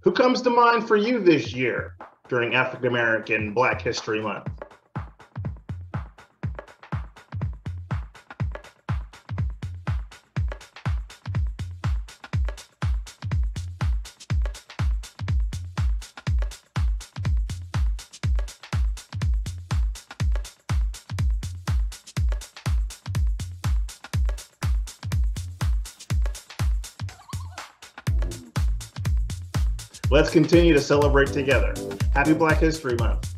Who comes to mind for you this year during African American Black History Month? Let's continue to celebrate together. Happy Black History Month.